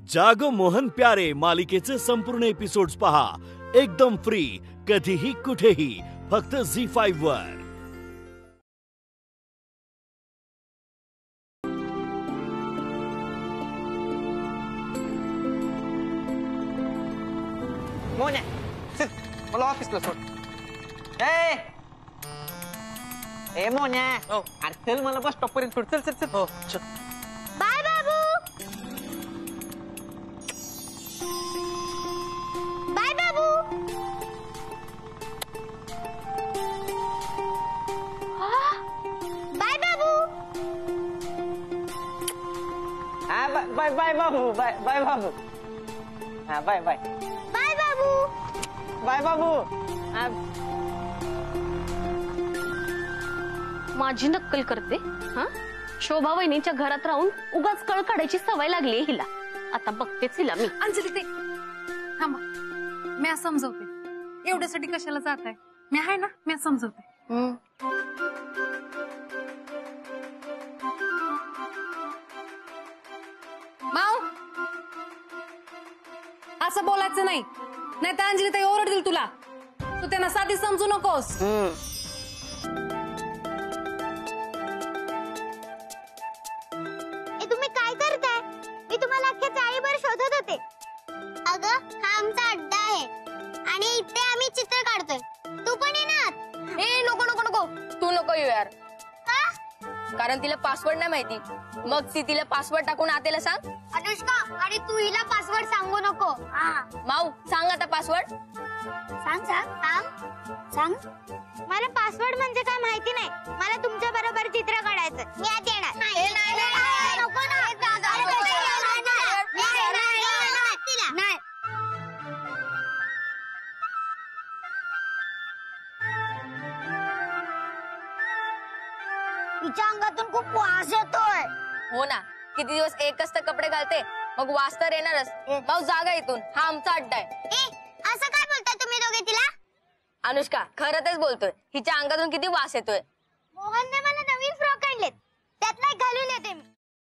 जागो मोहन प्यारे मालिकेचे संपूर्ण एपिसोड्स पहा एकदम फ्री कधीही कुठेही फक्त झी5 वर। मोन्या मला ऑफिसला सोड। ए मोन्या अरे चल मला बस स्टॉप पर्यंत सोड। चल चल चल हो चल। बाय बाबू। बाय बाबू। बाय बाबू। हाँ बाय बाय बाबू। बाय बाय बाबू। हाँ बाय बाय बाय बाबू। बाय बाबू। हाँ माझी नक्कल करते हा। शोभा वहिनीच्या घरात राहून उगाच कळ काढायची सवय लागली हिला। आता बघतेच हिला मी। अंजली ते थांबा, मी समजवते। एवढ्यासाठी कशाला जात आहे? मी आहे ना, मी समजवते। माऊ असं बोलायचं नाही, नाही तर अंजली ताई ओरडतील तुला। तू त्यांना साधी समजू नकोस। तुम्ही काय करताय? मी तुम्हाला अख्ख्या चाळीभर शोधत होते। अगं हा आमचा अड्डा आहे आणि इथे आम्ही चित्र काढतोय। तू पण ये ना। ए नको नको नको, तू नको येऊ यार। का? कारण तिला पासवर्ड नाही माहिती। मग ती तिला पासवर्ड टाकून आतेला सांग। अनुष्का आणि तू हिला पासवर्ड सांगू नको। माऊ सांग आता पासवर्ड। सांग सांग सांग सांग। मला पासवर्ड म्हणजे काय माहिती नाही। मला तुमच्या बरोबर चित्र काढायचं। मी आत येणार। नाही नको ना। नाही तिच्या अंगातून खूप वास येतोय। हो ना, किती दिवस एकच तर कपडे घालते, मग वास तर येणारच। माऊ जागा इथून, हा आमचा अड्डा आहे। असं काय बोलताय तुम्ही दोघे तिला? अनुष्का खरंच बोलतोय, हिच्या अंगातून किती वास येतोय। मोहनने मला नवीन फ्रॉक आणलेत, त्यातला एक घालून येते मी।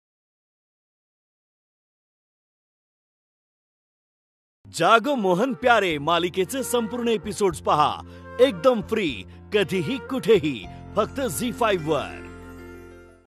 जागो मोहन प्यारे मालिकेचे संपूर्ण एपिसोड्स पहा एकदम फ्री कधीही कुठेही फक्त झी5 वर।